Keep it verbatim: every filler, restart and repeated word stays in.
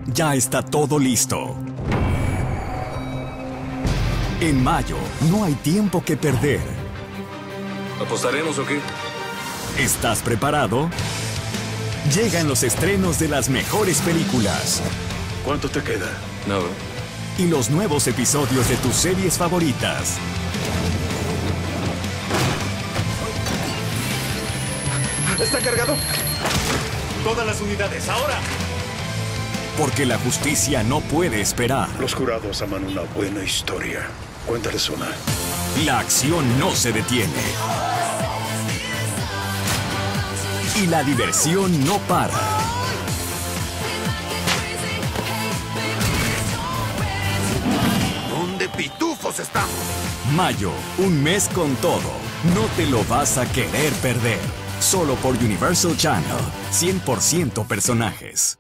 Ya está todo listo. En mayo, no hay tiempo que perder. ¿Apostaremos o qué? ¿Estás preparado? Llegan los estrenos de las mejores películas. ¿Cuánto te queda? Nada. Y los nuevos episodios de tus series favoritas. ¿Está cargado? Todas las unidades, ahora. Porque la justicia no puede esperar. Los jurados aman una buena historia. Cuéntales una. La acción no se detiene. Y la diversión no para. ¿Dónde pitufos estamos? Mayo, un mes con todo. No te lo vas a querer perder. Solo por Universal Channel. cien por ciento personajes.